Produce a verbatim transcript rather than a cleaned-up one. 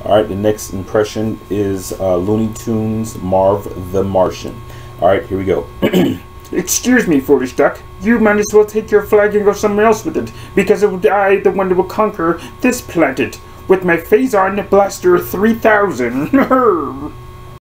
Alright, the next impression is uh, Looney Tunes Marv the Martian. Alright, here we go. Excuse me, foolish duck. You might as well take your flag and go somewhere else with it, because it will I, the one that will conquer this planet, with my Phazon Blaster three thousand.